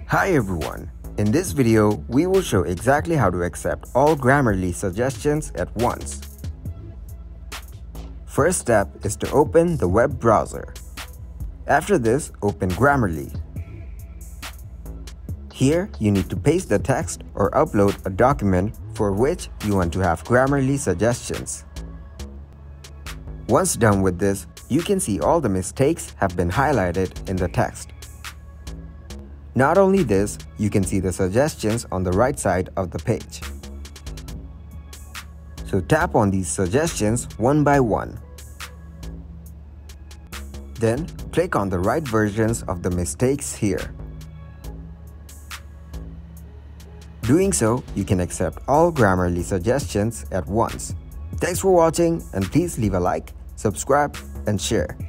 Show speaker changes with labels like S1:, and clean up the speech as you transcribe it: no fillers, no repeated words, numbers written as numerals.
S1: Hi everyone! In this video, we will show exactly how to accept all Grammarly suggestions at once. First step is to open the web browser. After this, open Grammarly. Here, you need to paste the text or upload a document for which you want to have Grammarly suggestions. Once done with this, you can see all the mistakes have been highlighted in the text. Not only this, you can see the suggestions on the right side of the page. So tap on these suggestions one by one. Then click on the right versions of the mistakes here. Doing so, you can accept all Grammarly suggestions at once. Thanks for watching, and please leave a like, subscribe, and share.